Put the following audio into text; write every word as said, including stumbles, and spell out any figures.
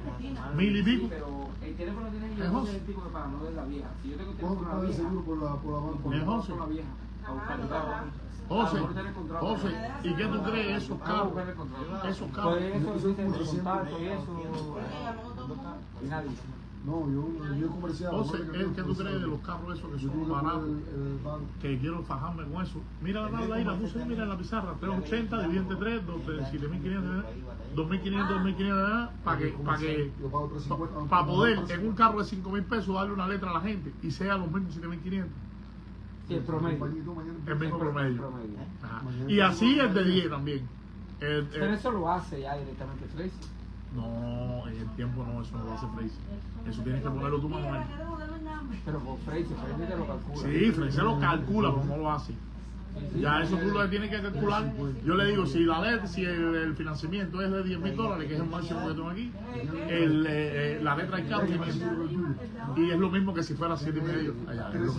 Mil y pico. Pero el teléfono tiene que Es llevar once. el pico para no de la vieja. Si yo tengo el ¿Cuánto teléfono paga de el la seguro vieja, por la, por la banca? Es once. con la vieja. A buscar el carro. José, A lo mejor tiene contrato. José, ¿y qué tú crees esos Vamos a carros? buscar el contrato. Esos carros. Pues eso dice de contacto y eso. Y nadie. No, yo, yo comercial. José, no, ¿qué tú crees de los carros esos que Yo tengo son que baratos? poner el, el banco. Que quiero fajarme con eso. Mira la tabla ahí, la puse, mira en la pizarra. trescientos ochenta, dividido entre tres, siete mil quinientos, dos mil quinientos, dos mil quinientos, para que, para que, Yo pago trescientos cincuenta. para poder en un carro de cinco mil pesos darle una letra a la gente y sea los mismos siete mil quinientos. Sí, el promedio. Compañito, mañana El mismo promedio. promedio. Ajá. Y así el de diez también. El- Pero el- eso lo hace ya directamente Tracy. no, en el tiempo no, eso no lo hace Freise. Eso tienes que ponerlo tú manual. Pero con Tracy, Tracy te lo calcula. Sí, Freise lo calcula, pero no lo hace. Ya eso tú lo tienes que calcular. Yo le digo, si la letra, si el, el financiamiento es de diez mil dólares, que es el máximo que tengo aquí, el, eh, eh, la letra del carro tiene- y es lo mismo que si fuera siete y medio allá.